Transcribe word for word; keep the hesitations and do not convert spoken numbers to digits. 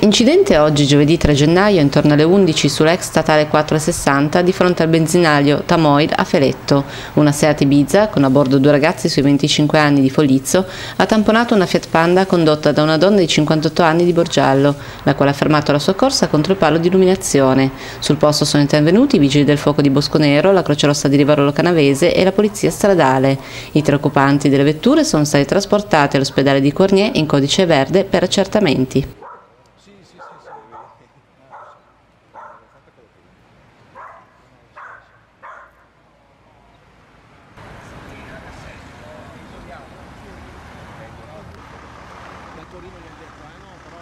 Incidente oggi, giovedì tre gennaio, intorno alle undici sull'ex statale quattrocentosessanta di fronte al benzinaio Tamoil a Feletto. Una Seat Ibiza, con a bordo due ragazzi sui venticinque anni di Foglizzo, ha tamponato una Fiat Panda condotta da una donna di cinquantotto anni di Borgiallo, la quale ha fermato la sua corsa contro il palo di illuminazione. Sul posto sono intervenuti i vigili del fuoco di Bosconero, la Croce Rossa di Rivarolo Canavese e la polizia stradale. I tre occupanti delle vetture sono stati trasportati all'ospedale di Cornier in codice verde per accertamenti. Da Torino gli ha detto, eh no, però